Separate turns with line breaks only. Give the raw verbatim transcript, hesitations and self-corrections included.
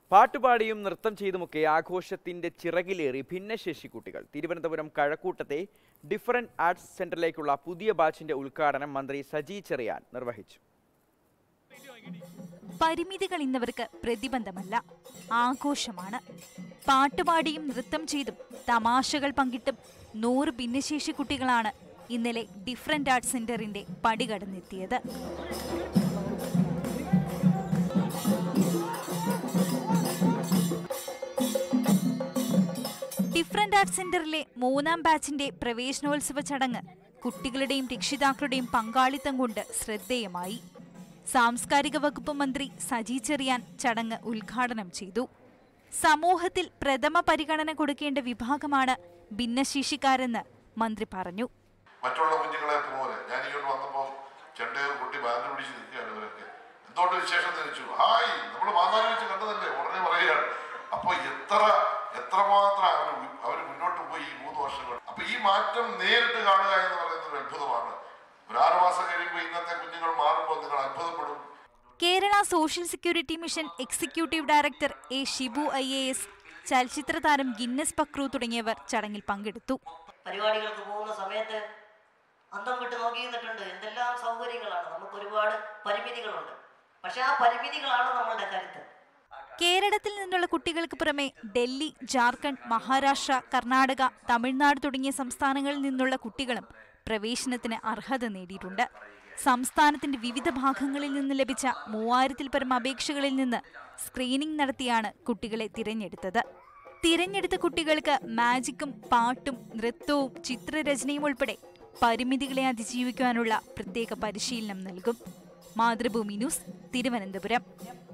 പാട്ടുപാടിയും നൃത്തം ചെയ്തുമൊക്കെ ആഘോഷത്തിന്റെ ചിറകിലേറി ഭിന്നശേഷി കുട്ടികൾ. തിരുവനന്തപുരം കഴക്കൂട്ടത്തെ ഡിഫറന്റ് ആർട്സ് സെന്ററിലേക്കുള്ള പുതിയ ബാച്ചിന്റെ ഉദ്ഘാടനം മന്ത്രി സജി ചെറിയാൻ നിർവഹിച്ചു.
പരിമിതികൾ ഇന്നവർക്ക് പ്രതിബന്ധമല്ല, ആഘോഷമാണ്. പാട്ടുപാടിയും നൃത്തം ചെയ്തും തമാശകൾ പങ്കിട്ടും നൂറ് ഭിന്നശേഷി കുട്ടികളാണ് ഇന്നലെ ഡിഫറന്റ് ആർട്സ് സെന്ററിന്റെ പടികടന്നെത്തിയത്. ഡിഫറന്റ് ആർട്സ് സെന്ററിലെ മൂന്നാം ബാച്ചിന്റെ പ്രവേശനോത്സവ ചടങ്ങ് കുട്ടികളുടെയും രക്ഷിതാക്കളുടെയും പങ്കാളിത്തം കൊണ്ട് ശ്രദ്ധേയമായി. സാംസ്കാരിക വകുപ്പ് മന്ത്രി സജി ചെറിയാൻ ചടങ്ങ് ഉദ്ഘാടനം ചെയ്തു. സമൂഹത്തിൽ പ്രഥമ പരിഗണന കൊടുക്കേണ്ട വിഭാഗമാണ് ഭിന്നശേഷിക്കാരെന്ന് മന്ത്രി പറഞ്ഞു.
മറ്റുള്ള കുഞ്ഞുങ്ങളെ പോലെ ഞാൻ ഇങ്ങോട്ട് വന്നപ്പോൾ ചെണ്ടയോ കുട്ടി ബാൻഡ് പിടിച്ച് നിൽക്കുകയാണ്. ഇവരൊക്കെ എന്തുകൊണ്ട് വിശേഷം തിരിച്ചു ഹായ് നമ്മൾ മാതാവിനെ വെച്ച് കണ്ടതല്ലേ ഉടനെ പറയുകയാണ്. അപ്പൊ എത്ര എത്രമാത്രം അവർ അവർ മുന്നോട്ട് പോയി ഈ മൂന്ന് വർഷങ്ങൾ. അപ്പൊ ഈ മാറ്റം നേരിട്ട് കാണുക എന്ന് പറയുന്നത് ഒരു അത്ഭുതമാണ്. ഒരു ആറു മാസം കഴിയുമ്പോൾ ഇന്നത്തെ കുഞ്ഞുങ്ങൾ മാറുമ്പോൾ നിങ്ങൾ അത്ഭുതപ്പെടും.
Kerala social security mission executive director A Shibu I A S, ചലച്ചിത്ര താരം ഗിന്നസ് പക്രു തുടങ്ങിയവർ ചടങ്ങിൽ പങ്കെടുത്തു.
പരിപാടികൾക്ക് പോകുന്ന സമയത്ത് അന്തം വിട്ട് നോക്കി നിന്നിട്ടുണ്ട്. എന്തെല്ലാം സൗകര്യങ്ങളാണ്, നമുക്ക് ഒരുപാട് പരിമിതികളുണ്ട്. പക്ഷെ ആ പരിമിതികളാണ് നമ്മളുടെ കരുത്ത്.
കേരളത്തിൽ നിന്നുള്ള കുട്ടികൾക്ക് പുറമെ ഡൽഹി, ജാർഖണ്ഡ്, മഹാരാഷ്ട്ര, കർണാടക, തമിഴ്നാട് തുടങ്ങിയ സംസ്ഥാനങ്ങളിൽ നിന്നുള്ള കുട്ടികളും പ്രവേശനത്തിന് അർഹത നേടിയിട്ടുണ്ട്. സംസ്ഥാനത്തിന്റെ വിവിധ ഭാഗങ്ങളിൽ നിന്ന് ലഭിച്ച മൂവായിരത്തിൽ പരം അപേക്ഷകളിൽ നിന്ന് സ്ക്രീനിംഗ് നടത്തിയാണ് കുട്ടികളെ തിരഞ്ഞെടുത്തത്. തിരഞ്ഞെടുത്ത കുട്ടികൾക്ക് മാജിക്കും പാട്ടും നൃത്തവും ചിത്രരചനയും ഉൾപ്പെടെ പരിമിതികളെ അതിജീവിക്കാനുള്ള പ്രത്യേക പരിശീലനം നൽകും. മാതൃഭൂമി ന്യൂസ്, തിരുവനന്തപുരം.